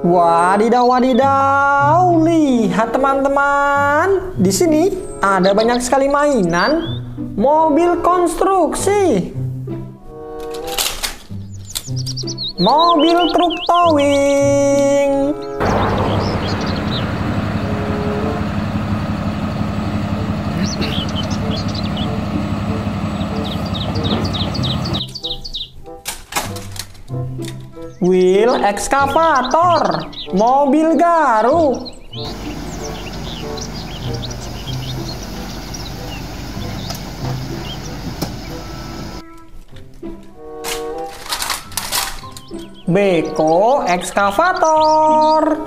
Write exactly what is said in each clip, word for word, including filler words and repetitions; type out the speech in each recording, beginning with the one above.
Wadidaw, wadidaw, lihat teman-teman, di sini ada banyak sekali mainan mobil konstruksi, mobil truk towing, wheel ekskavator, mobil garuk, beko ekskavator,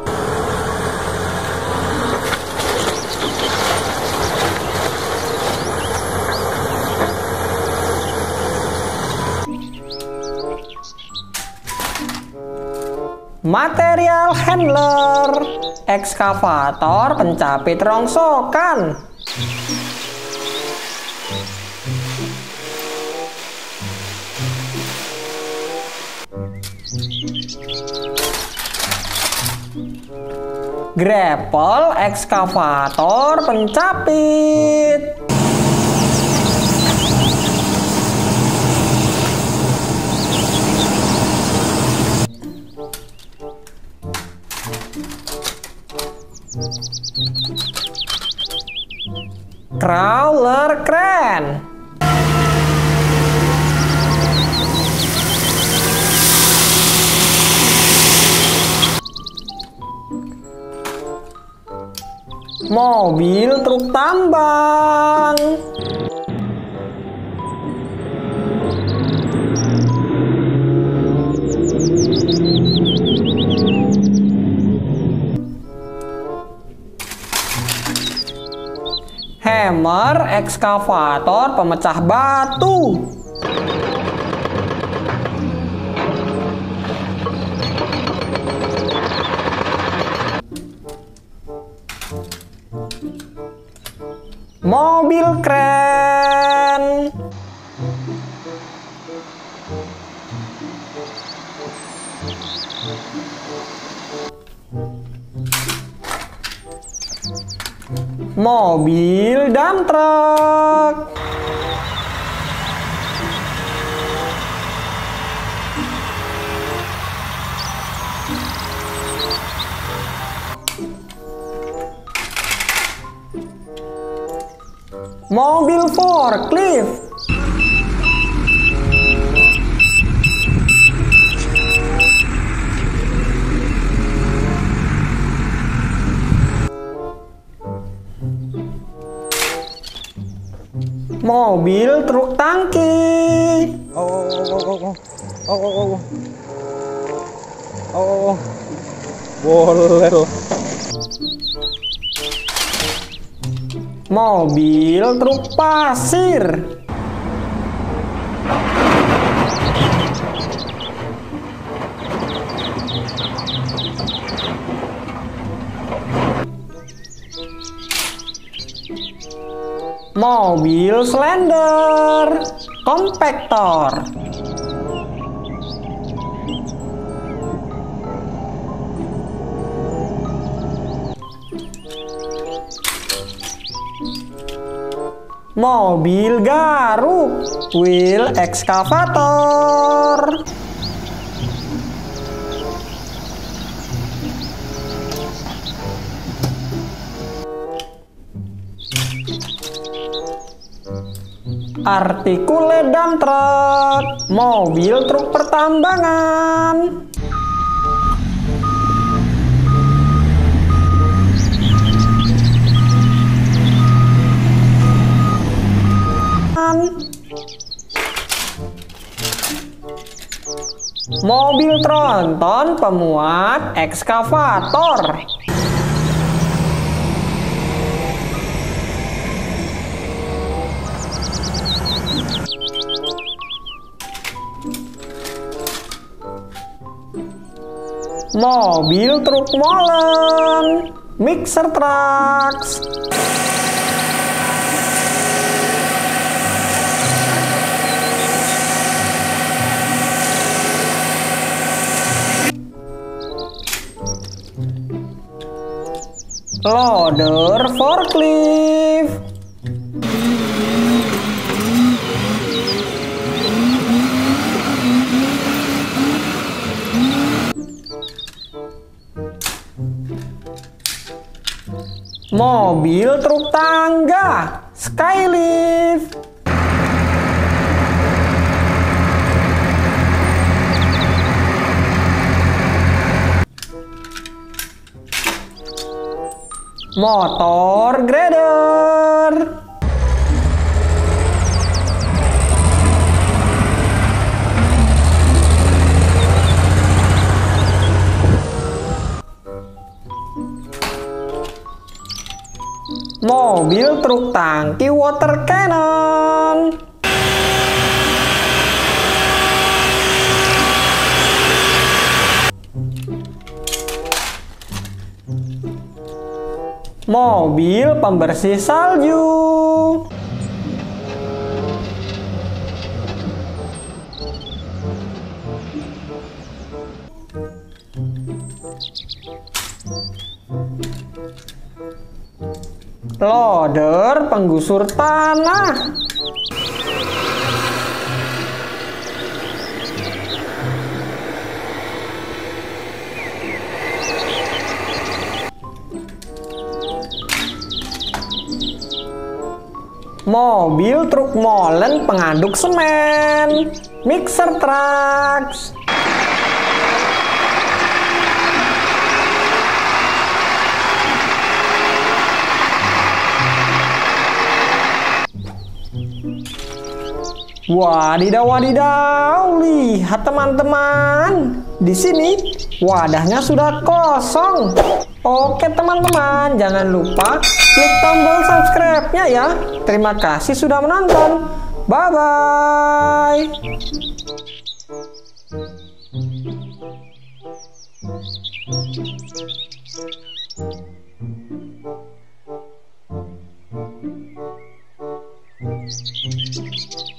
material handler, ekskavator pencapit rongsokan, grapple ekskavator pencapit, crawler crane, mobil truk tambang, hammer ekskavator pemecah batu, mobil kren, mobil dump truck, mobil forklift, mobil truk tangki, Oh, oh, oh, oh, oh, oh, oh, oh, oh, boleh loh. mobil truk pasir, mobil slender, kompaktor, mobil garuk, wheel ekskavator, artikule dump truck, mobil truk pertambangan, mobil tronton pemuat ekskavator, mobil truk molen, mixer trucks, Loader forklift. Mobil truk tangga Skylift. Motor grader. Mobil truk tangki water cannon. Mobil pembersih salju. Loader penggusur tanah. Mobil truk molen pengaduk semen mixer trucks. Wadidaw, wadidaw, lihat teman-teman. Di sini wadahnya sudah kosong. Oke teman-teman, jangan lupa klik tombol subscribe-nya ya. Terima kasih sudah menonton. Bye-bye. Thank you.